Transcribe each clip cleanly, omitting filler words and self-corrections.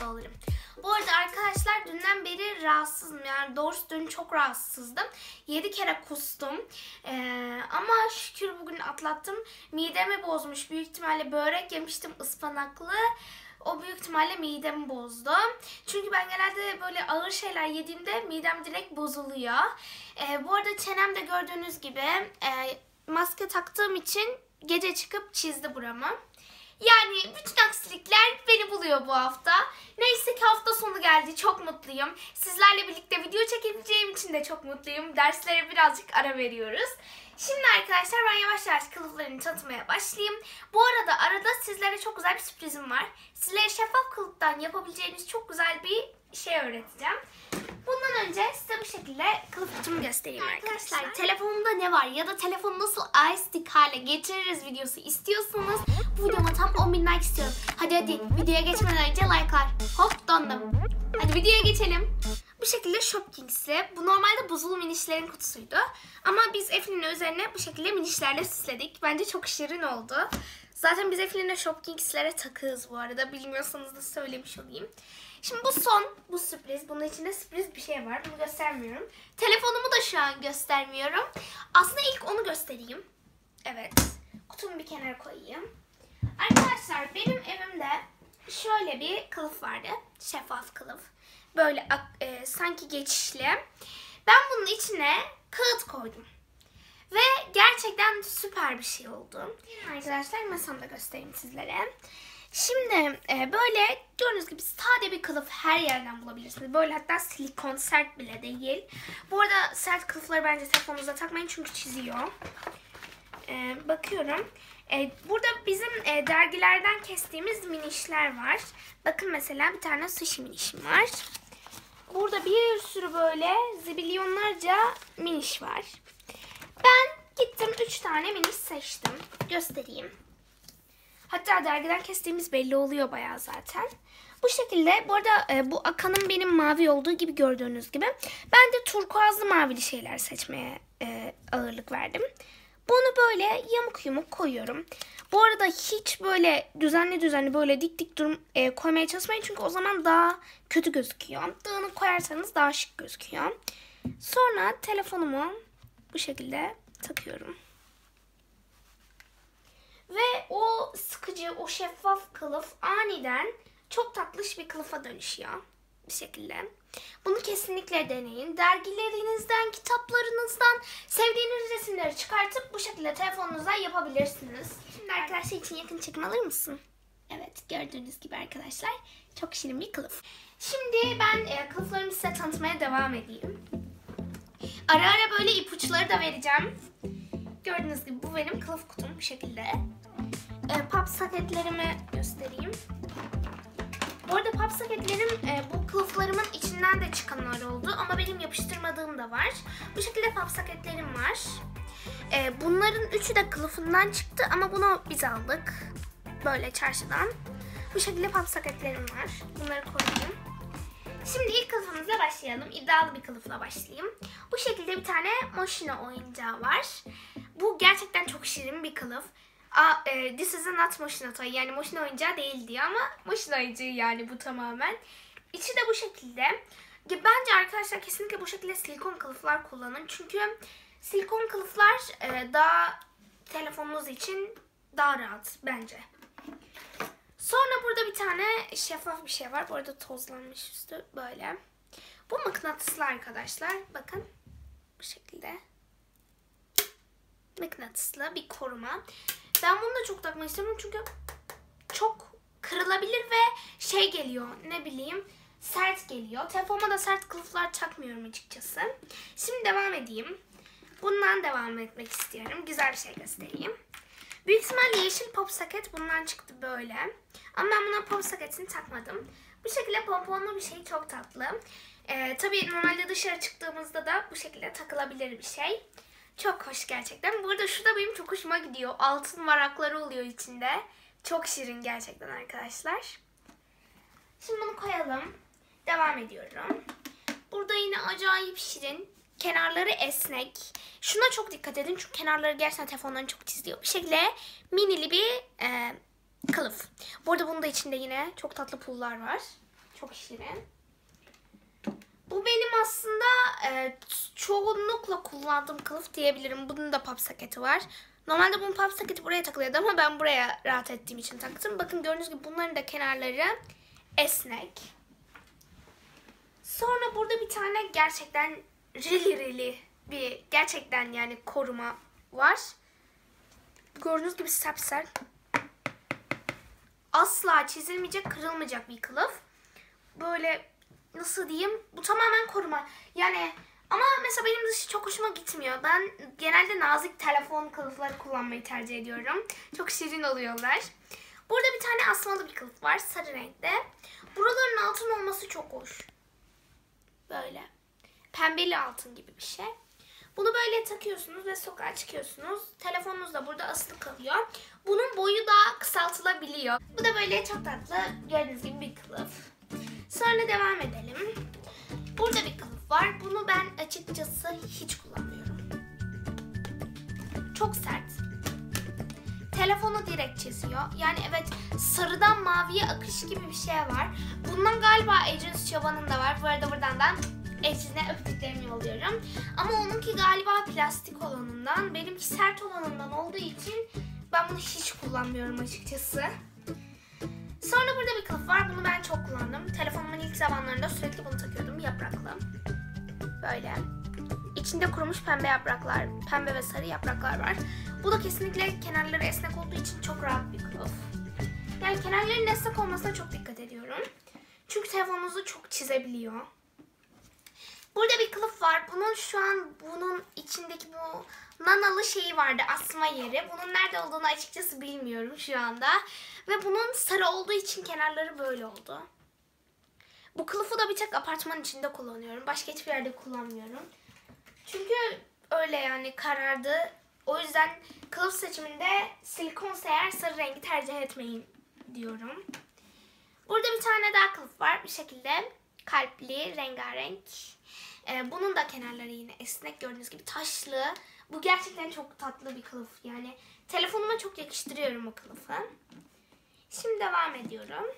mutlu olurum. Bu arada arkadaşlar dünden beri rahatsızım. Yani doğrusu dün çok rahatsızdım. 7 kere kustum. Ama şükür bugün atlattım. Midemi bozmuş. Büyük ihtimalle börek yemiştim ıspanaklı. O büyük ihtimalle midemi bozdu. Çünkü ben genelde böyle ağır şeyler yediğimde midem direkt bozuluyor. Bu arada çenem de gördüğünüz gibi maske taktığım için gece çıkıp çizdi buramı. Yani bütün aksilikler beni buluyor bu hafta. Neyse ki hafta sonu geldi. Çok mutluyum. Sizlerle birlikte video çekebileceğim için de çok mutluyum. Derslere birazcık ara veriyoruz. Şimdi arkadaşlar ben yavaş yavaş kılıflarını tanıtmaya başlayayım. Bu arada sizlere çok güzel bir sürprizim var. Sizlere şeffaf kılıftan yapabileceğiniz çok güzel bir şey öğreteceğim. Bundan önce size bu şekilde kılıf kutumu göstereyim arkadaşlar. Telefonumda ne var ya da telefonu nasıl iStick hale getiririz videosu istiyorsanız bu videoma tam 10.000 like istiyorum. Hadi videoya geçmeden önce like'lar. Hop dondum. Hadi videoya geçelim. Bu şekilde Shopkings'i. Bu normalde buzulu minişlerin kutusuydu. Ama biz Eflin'in üzerine bu şekilde minişlerle süsledik. Bence çok şirin oldu. Zaten biz Eflin'le Shopkings'lere takığız bu arada. Bilmiyorsanız da söylemiş olayım. Şimdi bu sürpriz. Bunun içinde sürpriz bir şey var. Bunu göstermiyorum. Telefonumu da şu an göstermiyorum. Aslında ilk onu göstereyim. Evet. Kutumu bir kenara koyayım. Arkadaşlar benim evimde şöyle bir kılıf vardı. Şeffaf kılıf. Böyle sanki geçişli. Ben bunun içine kağıt koydum. Ve gerçekten süper bir şey oldu. Arkadaşlar masamda göstereyim sizlere. Şimdi böyle gördüğünüz gibi sade bir kılıf her yerden bulabilirsiniz. Böyle hatta silikon, sert bile değil. Bu arada sert kılıfları bence telefonunuza takmayın çünkü çiziyor. Bakıyorum. Burada bizim dergilerden kestiğimiz minişler var. Bakın mesela bir tane sushi minişim var. Burada bir sürü böyle zibilyonlarca miniş var. Ben gittim 3 tane miniş seçtim. Göstereyim. Hatta dergiden kestiğimiz belli oluyor bayağı zaten. Bu şekilde bu arada bu Akan'ın benim mavi olduğu gibi gördüğünüz gibi. Ben de turkuazlı mavili şeyler seçmeye ağırlık verdim. Bunu böyle yamuk yumuk koyuyorum. Bu arada hiç böyle düzenli böyle dik koymaya çalışmayın. Çünkü o zaman daha kötü gözüküyor. Dağınık koyarsanız daha şık gözüküyor. Sonra telefonumu bu şekilde takıyorum. Ve o sıkıcı, o şeffaf kılıf aniden çok tatlış bir kılıfa dönüşüyor. Bir şekilde. Bunu kesinlikle deneyin. Dergilerinizden, kitaplarınızdan sevdiğiniz resimleri çıkartıp bu şekilde telefonunuzdan yapabilirsiniz. Şimdi arkadaşlar için yakın çekim alır mısın? Evet, gördüğünüz gibi arkadaşlar çok şirin bir kılıf. Şimdi ben kılıflarımı size tanıtmaya devam edeyim. Ara ara böyle ipuçları da vereceğim. Gördüğünüz gibi bu benim kılıf kutum bu şekilde. Pop saketlerimi göstereyim. Bu arada pop saketlerim bu kılıflarımın içinden de çıkanlar oldu. Ama benim yapıştırmadığım da var. Bu şekilde pop saketlerim var. Bunların üçü de kılıfından çıktı ama bunu biz aldık. Böyle çarşıdan. Bu şekilde pop saketlerim var. Bunları koyayım. Şimdi ilk kılıfımızla başlayalım. İddialı bir kılıfla başlayayım. Bu şekilde bir tane Moschino oyuncağı var. Bu gerçekten çok şirin bir kılıf. This is not Moschino toy. Yani Moschino oyuncağı değil diyor ama Moschino oyuncağı yani bu tamamen. İçi de bu şekilde. Bence arkadaşlar kesinlikle bu şekilde silikon kılıflar kullanın. Çünkü silikon kılıflar daha telefonunuz için daha rahat bence. Sonra burada bir tane şeffaf bir şey var. Bu arada tozlanmış üstü böyle. Bu mıknatıslı arkadaşlar. Bakın bu şekilde. Mıknatıslı bir koruma. Ben bunu da çok takmak istemiyorum çünkü çok kırılabilir ve şey geliyor ne bileyim sert geliyor. Telefonuma da sert kılıflar takmıyorum açıkçası. Şimdi devam edeyim. Bundan devam etmek istiyorum. Güzel bir şey göstereyim. Büyük ihtimalle yeşil pop socket bundan çıktı böyle. Ama ben buna pop socketini takmadım. Bu şekilde pomponlu bir şey çok tatlı. Tabii normalde dışarı çıktığımızda da bu şekilde takılabilir bir şey. Çok hoş gerçekten. Bu arada şu da benim çok hoşuma gidiyor. Altın varakları oluyor içinde. Çok şirin gerçekten arkadaşlar. Şimdi bunu koyalım. Devam ediyorum. Burada yine acayip şirin. Kenarları esnek. Şuna çok dikkat edin çünkü kenarları gerçekten telefondan çok çiziyor. Bir şekilde minili bir kılıf. Bu arada bunun da içinde yine çok tatlı pullar var. Çok şirin. Bu benim aslında çoğunlukla kullandığım kılıf diyebilirim. Bunun da pop saketi var. Normalde bunun pop saketi buraya takılıyordu ama ben buraya rahat ettiğim için taktım. Bakın gördüğünüz gibi bunların da kenarları esnek. Sonra burada bir tane gerçekten rili bir gerçekten yani koruma var. Gördüğünüz gibi sapsert. Asla çizilmeyecek, kırılmayacak bir kılıf. Böyle nasıl diyeyim? Bu tamamen koruma. Yani ama mesela benim dışı çok hoşuma gitmiyor. Ben genelde nazik telefon kılıfları kullanmayı tercih ediyorum. Çok şirin oluyorlar. Burada bir tane asmalı bir kılıf var. Sarı renkte. Buraların altın olması çok hoş. Böyle. Pembeli altın gibi bir şey. Bunu böyle takıyorsunuz ve sokağa çıkıyorsunuz. Telefonunuz da burada asılı kalıyor. Bunun boyu da kısaltılabiliyor. Bu da böyle çok tatlı gördüğünüz gibi bir kılıf. Sonra devam edelim. Burada bir kılıf var. Bunu ben açıkçası hiç kullanmıyorum. Çok sert. Telefonu direkt çiziyor. Yani evet, sarıdan maviye akış gibi bir şey var. Bundan galiba Ecins Çoba'nın da var. Bu arada buradan da Ecins'e öptüklerimi yolluyorum. Ama onunki galiba plastik olanından. Benimki sert olanından olduğu için ben bunu hiç kullanmıyorum açıkçası. Sonra burada bir kılıf var. Bunu ben çok kullandım. Telefonumun ilk zamanlarında sürekli bunu takıyordum. Yapraklı. Böyle. İçinde kurumuş pembe yapraklar, pembe ve sarı yapraklar var. Bu da kesinlikle kenarları esnek olduğu için çok rahat bir kılıf. Yani kenarların esnek olmasına çok dikkat ediyorum. Çünkü telefonunuzu çok çizebiliyor. Burada bir kılıf var. Bunun içindeki bu nanalı şeyi vardı, asma yeri. Bunun nerede olduğunu açıkçası bilmiyorum şu anda. Ve bunun sarı olduğu için kenarları böyle oldu. Bu kılıfı da bir tek apartman içinde kullanıyorum. Başka hiçbir yerde kullanmıyorum. Çünkü öyle yani karardı. O yüzden kılıf seçiminde silikonsa eğer sarı rengi tercih etmeyin diyorum. Burada bir tane daha kılıf var. Bir şekilde kalpli, rengarenk. Bunun da kenarları yine esnek, gördüğünüz gibi taşlı. Bu gerçekten çok tatlı bir kılıf. Yani telefonuma çok yakıştırıyorum o kılıfı. Şimdi devam ediyorum.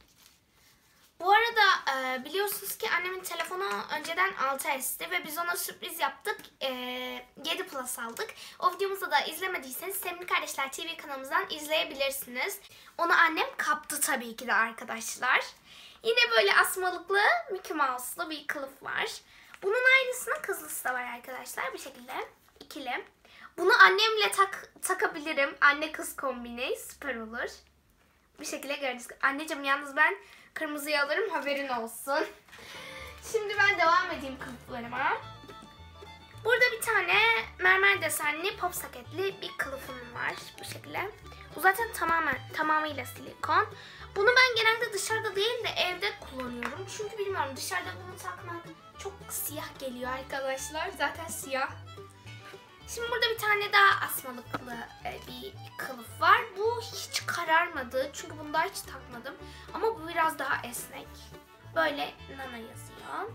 Bu arada biliyorsunuz ki annemin telefonu önceden 6S'ti ve biz ona sürpriz yaptık. 7 Plus aldık. O videomuzu da izlemediyseniz Sevimli Kardeşler TV kanalımızdan izleyebilirsiniz. Onu annem kaptı tabii ki de arkadaşlar. Yine böyle asmalıklı Mickey Mouse'lu bir kılıf var. Bunun aynısının kızlısı da var arkadaşlar. Bir şekilde ikili. Bunu annemle takabilirim. Anne kız kombini süper olur. Bir şekilde göreceğiz. Anneciğim yalnız ben kırmızıyı alırım, haberin olsun. Şimdi ben devam edeyim kılıflarıma. Burada bir tane mermer desenli pop saketli bir kılıfım var bu şekilde. Bu zaten tamamıyla silikon. Bunu ben genelde dışarıda değil de evde kullanıyorum. Çünkü bilmiyorum, dışarıda bunu takmak çok siyah geliyor arkadaşlar. Zaten siyah. Şimdi burada bir tane daha asmalıklı bir kılıf var. Bu hiç kararmadı. Çünkü bunu daha hiç takmadım. Ama bu biraz daha esnek. Böyle Nana yazıyor.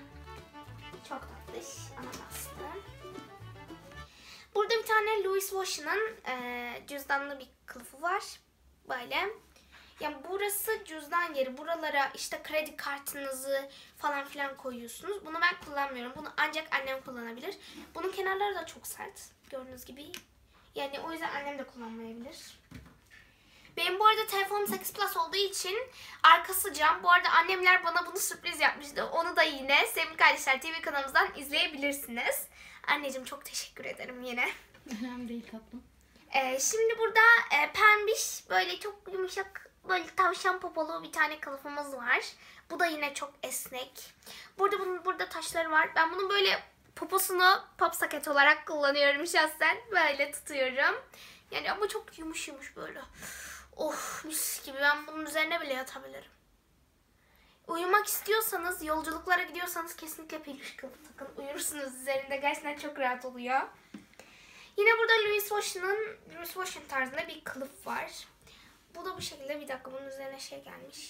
Çok tatlış. Ananaslı. Burada bir tane Louis Vuitton'un cüzdanlı bir kılıfı var. Böyle. Yani burası cüzdan yeri. Buralara işte kredi kartınızı falan filan koyuyorsunuz. Bunu ben kullanmıyorum. Bunu ancak annem kullanabilir. Bunun kenarları da çok sert. Gördüğünüz gibi. Yani o yüzden annem de kullanmayabilir. Benim bu arada telefonum 8 Plus olduğu için arkası cam. Bu arada annemler bana bunu sürpriz yapmıştı. Onu da yine Sevimli Kardeşler TV kanalımızdan izleyebilirsiniz. Anneciğim çok teşekkür ederim yine. Önemli değil tatlım. Şimdi burada pembiş böyle çok yumuşak böyle tavşan popolu bir tane kılıfımız var. Bu da yine çok esnek. Burada taşları var. Ben bunun böyle poposunu pop saket olarak kullanıyorum şahsen. Böyle tutuyorum. Yani ama çok yumuş böyle. Oh mis gibi, ben bunun üzerine bile yatabilirim. Uyumak istiyorsanız, yolculuklara gidiyorsanız kesinlikle peluş kılıf takın. Uyursunuz üzerinde, gerçekten çok rahat oluyor. Yine burada Louis Vuitton tarzında bir kılıf var. Bu da bu şekilde, bir dakika, bunun üzerine şey gelmiş.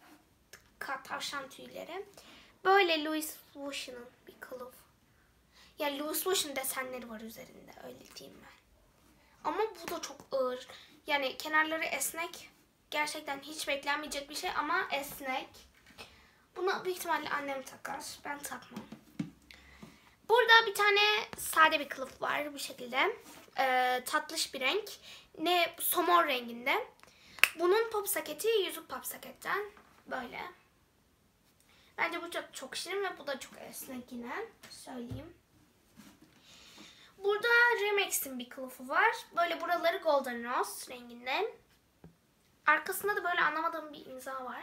Tavşan tüyleri. Böyle Louis Vuitton'un bir kılıf. Yani Louis Vuitton desenleri var üzerinde, öyle diyeyim ben. Ama bu da çok ağır. Yani kenarları esnek. Gerçekten hiç beklenmeyecek bir şey ama esnek. Bunu büyük ihtimalle annem takar. Ben takmam. Burada bir tane sade bir kılıf var bu şekilde. Tatlış bir renk. Ne somon renginde. Bunun pop saketi yüzük pop saketten. Böyle. Bence bu çok şirin ve bu da çok esnek yine. Söyleyeyim. Burada Remex'in bir kılıfı var. Böyle buraları golden rose renginden. Arkasında da böyle anlamadığım bir imza var.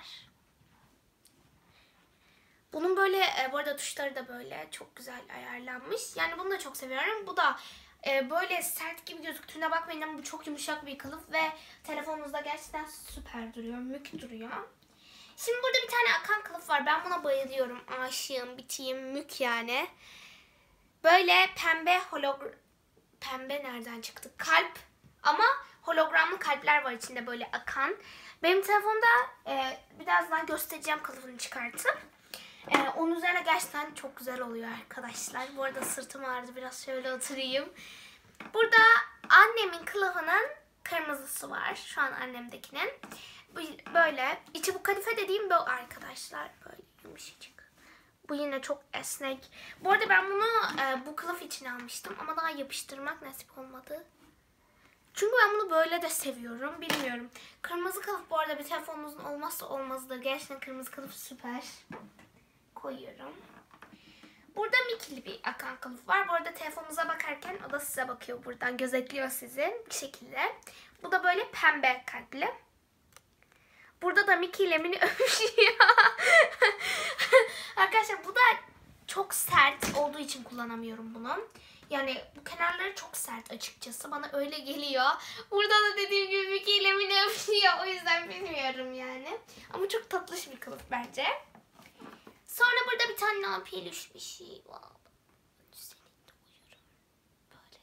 Bunun böyle bu arada tuşları da böyle çok güzel ayarlanmış. Yani bunu da çok seviyorum. Bu da böyle sert gibi gözüktüğüne bakmayın ama bu çok yumuşak bir kılıf ve telefonunuzda gerçekten süper duruyor. Mük duruyor. Şimdi burada bir tane akan kılıf var. Ben buna bayılıyorum. Aşığım, bitiyim, mük yani. Böyle pembe pembe nereden çıktı? Kalp ama hologramlı kalpler var içinde böyle akan. Benim telefonda birazdan göstereceğim kılıfını çıkartıp. Onun üzerine gerçekten çok güzel oluyor arkadaşlar. Bu arada sırtım ağrıdı. Biraz şöyle oturayım. Burada annemin kılıfının kırmızısı var. Şu an annemdekinin. Böyle. İçi bu kadife dediğim bu arkadaşlar. Böyle yumuşacık. Bu yine çok esnek. Bu arada ben bunu bu kılıf için almıştım. Ama daha yapıştırmak nasip olmadı. Çünkü ben bunu böyle de seviyorum. Bilmiyorum. Kırmızı kılıf bu arada bir telefonunuzun olmazsa olmazıdır. Gerçekten kırmızı kılıf süper. Koyuyorum. Burada Mickey'li bir akan kılıf var. Bu arada telefonunuza bakarken o da size bakıyor buradan. Gözetliyor sizi bir şekilde. Bu da böyle pembe kalpli. Burada da Mickey ile Minnie öpüşüyor. Arkadaşlar bu da çok sert olduğu için kullanamıyorum bunu. Yani bu kenarları çok sert açıkçası. Bana öyle geliyor. Burada da dediğim gibi Mickey ile Minnie öpüşüyor. O yüzden bilmiyorum yani. Ama çok tatlış bir kılıf bence. Sonra burada bir tane peluş bir şey var. Seninle uyurum. Böyle.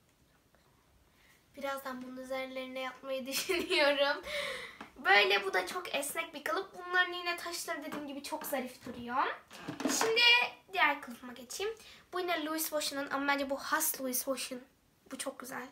Birazdan bunun üzerlerine yapmayı düşünüyorum. Böyle bu da çok esnek bir kılıf. Bunların yine taşları dediğim gibi çok zarif duruyor. Şimdi diğer kılıfıma geçeyim. Bu yine Louis Vuitton'un ama bence bu has Louis Vuitton. Bu çok güzel.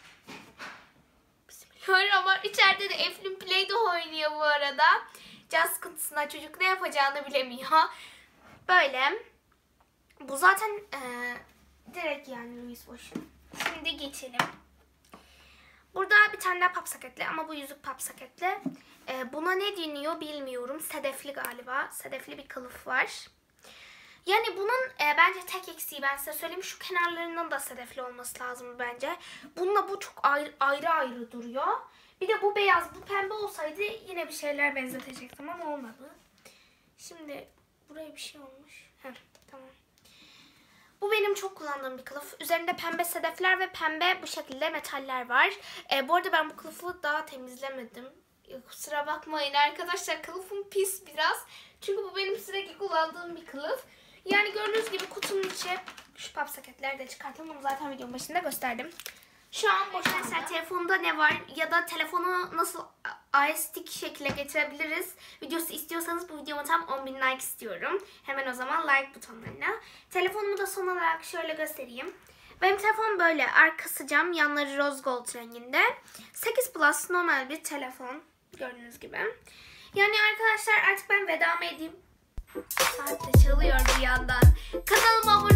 Bismillah ama içeride de Eflin Play-Doh oynuyor bu arada. Can sıkıntısından çocuk ne yapacağını bilemiyor. Böyle. Bu zaten direkt yani Louis Vuitton. Şimdi geçelim. Burada bir tane daha pap saketli ama bu yüzük pap saketli. Buna ne deniyor bilmiyorum. Sedefli galiba. Sedefli bir kılıf var. Yani bunun bence tek eksiği ben size söyleyeyim. Şu kenarlarının da sedefli olması lazım bence. Bununla bu çok ayrı duruyor. Bir de bu beyaz, bu pembe olsaydı yine bir şeyler benzetecektim ama olmadı. Şimdi buraya bir şey olmuş. Heh, tamam. Bu benim çok kullandığım bir kılıf. Üzerinde pembe sedefler ve pembe bu şekilde metaller var. Bu arada ben bu kılıfı daha temizlemedim. Kusura bakmayın arkadaşlar, kılıfım pis biraz. Çünkü bu benim sürekli kullandığım bir kılıf. Yani gördüğünüz gibi kutunun içi şu pap saketleri de çıkarttım. Bunu zaten videonun başında gösterdim. Şu an boşansa telefonda ne var ya da telefonu nasıl estetik şekilde getirebiliriz videosu istiyorsanız bu videoma tam 10.000 like istiyorum. Hemen o zaman like butonlarına. Telefonumu da son olarak şöyle göstereyim. Benim telefon böyle, arkası cam, yanları rose gold renginde. 8 Plus normal bir telefon gördüğünüz gibi. Yani arkadaşlar artık ben veda mı edeyim? Saat de çalıyor bir yandan. Kanalıma abone